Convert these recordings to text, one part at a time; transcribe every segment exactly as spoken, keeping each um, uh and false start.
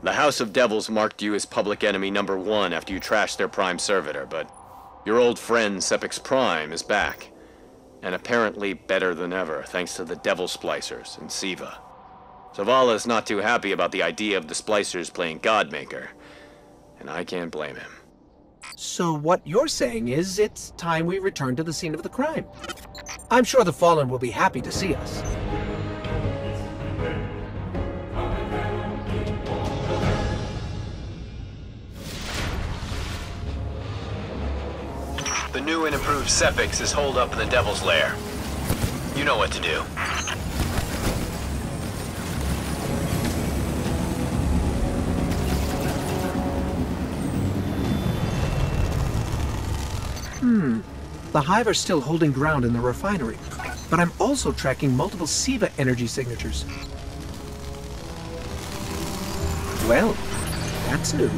The House of Devils marked you as public enemy number one after you trashed their prime servitor, but your old friend Sepix Prime is back. And apparently better than ever, thanks to the Devil Splicers and Siva. Zavala's not too happy about the idea of the Splicers playing Godmaker, and I can't blame him. So what you're saying is it's time we return to the scene of the crime. I'm sure the Fallen will be happy to see us. The new and improved Sepix is holed up in the Devil's Lair. You know what to do. Hmm. The Hive are still holding ground in the refinery, but I'm also tracking multiple Siva energy signatures. Well, that's new.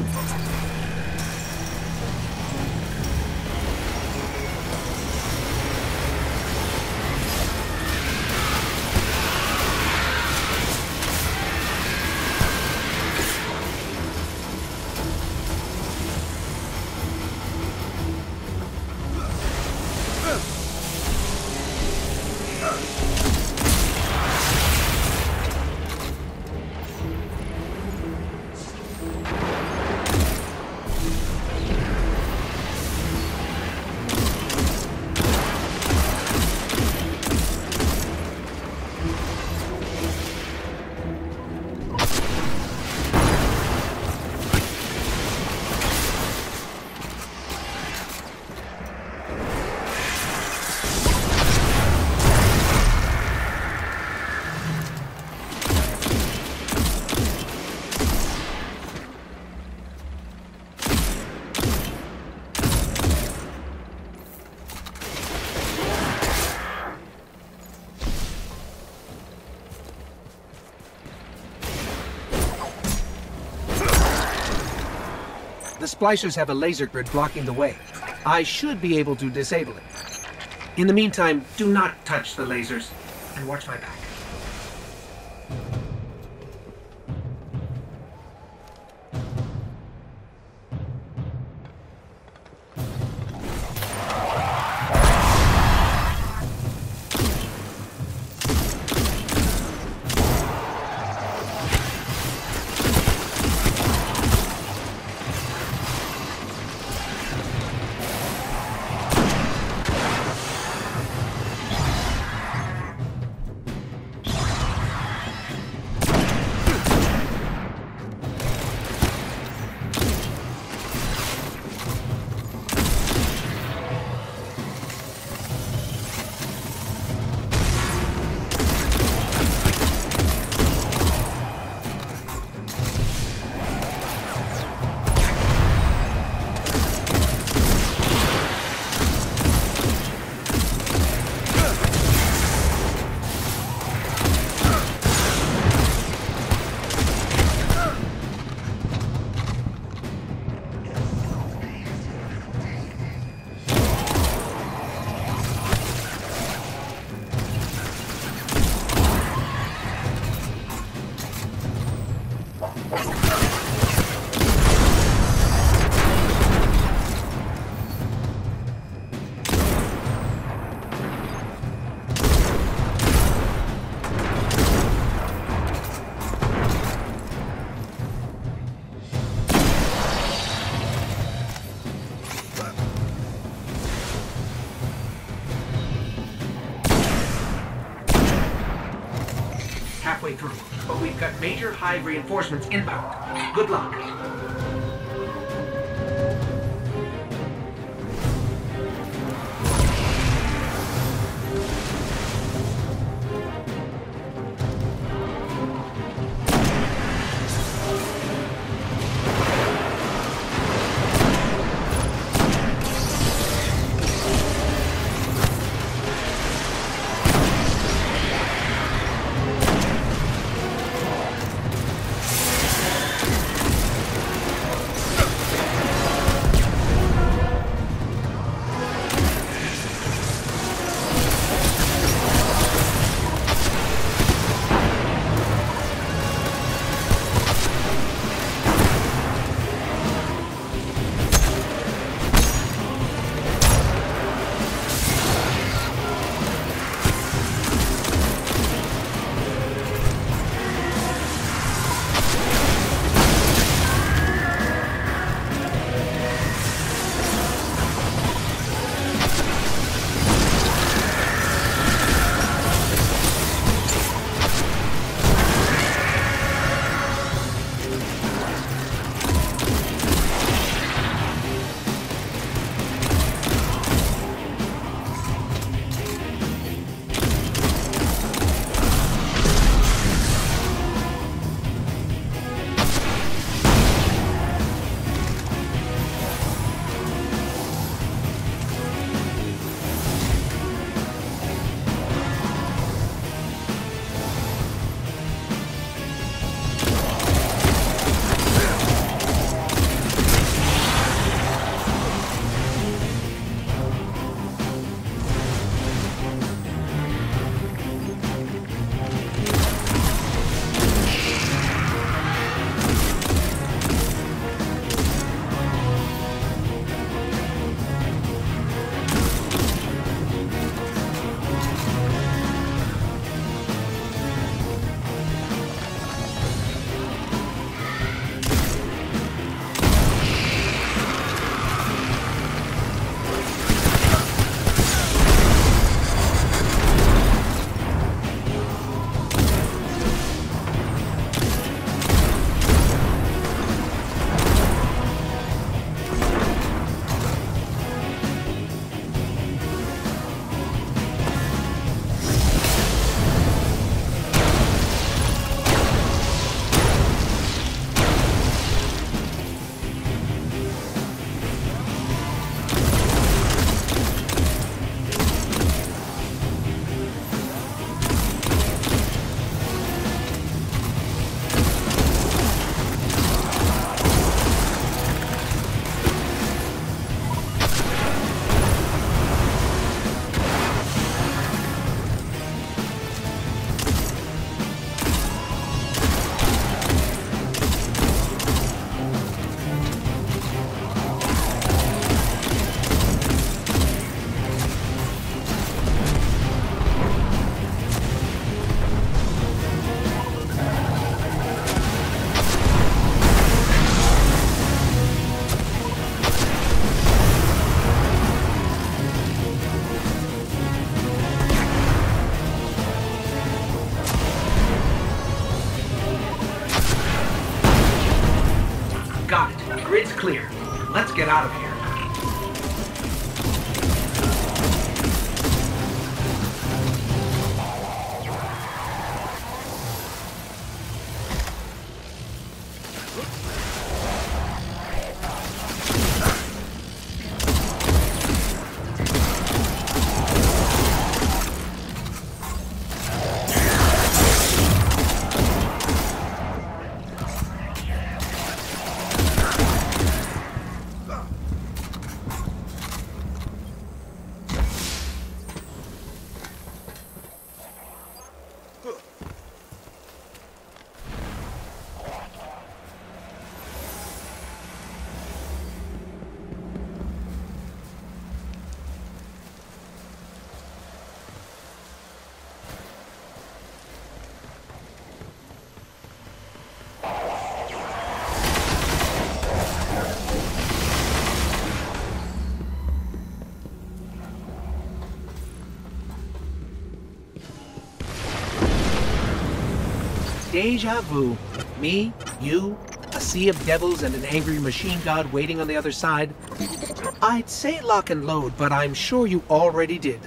The Splicers have a laser grid blocking the way. I should be able to disable it. In the meantime, do not touch the lasers, and watch my back. Halfway through, but we've got major Hive reinforcements inbound. Good luck. Deja vu. Me, you, a sea of devils and an angry machine god waiting on the other side. I'd say lock and load, but I'm sure you already did.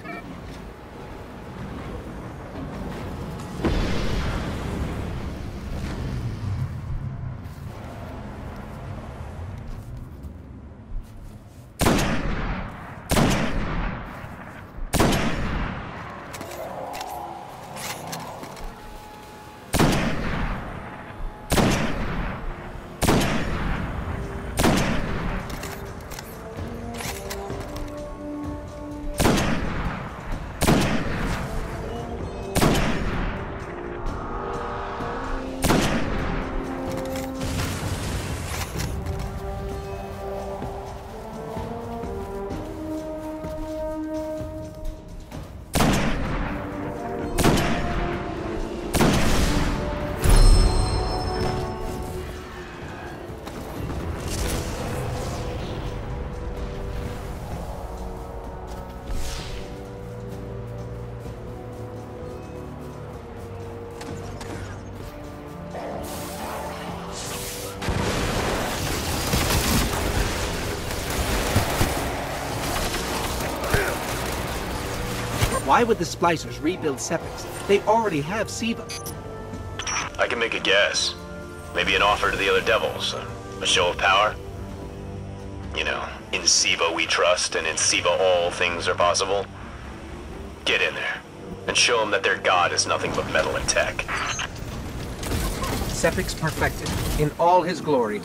Why would the Splicers rebuild Sepix? They already have Siva. I can make a guess. Maybe an offer to the other devils. A show of power? You know, in Siva we trust, and in Siva all things are possible. Get in there, and show them that their god is nothing but metal and tech. Sepix perfected, in all his glory.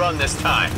run this time.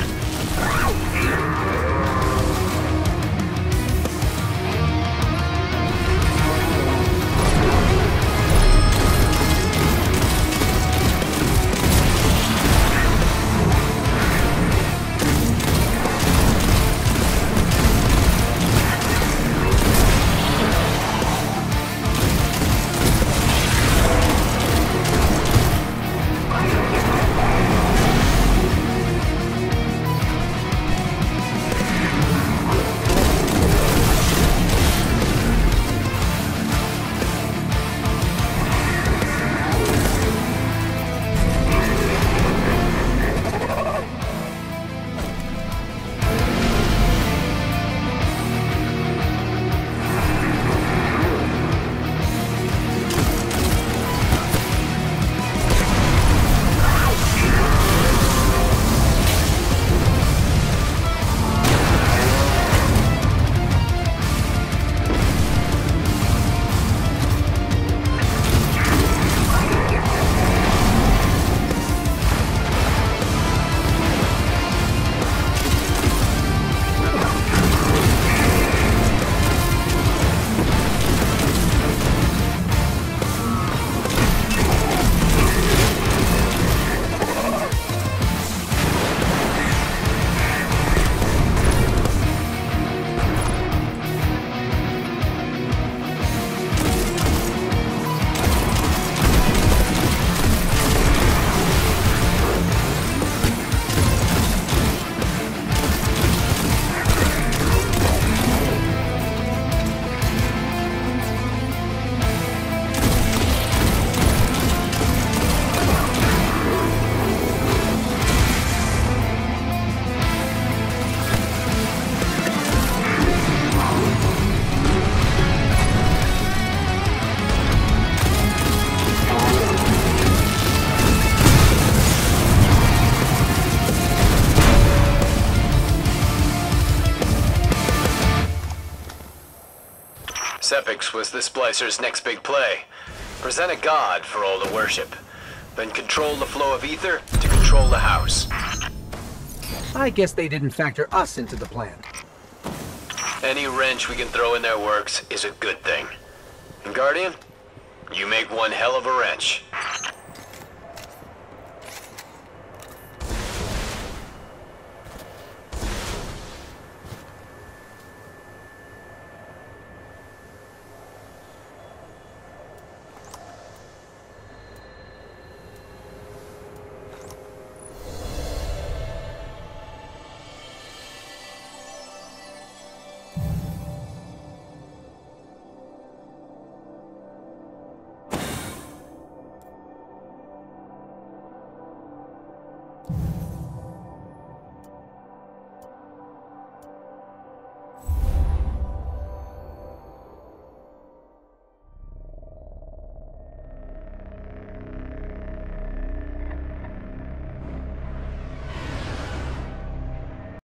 Sepix was the Splicer's next big play. Present a god for all to worship. Then control the flow of ether to control the house. I guess they didn't factor us into the plan. Any wrench we can throw in their works is a good thing. And Guardian, you make one hell of a wrench.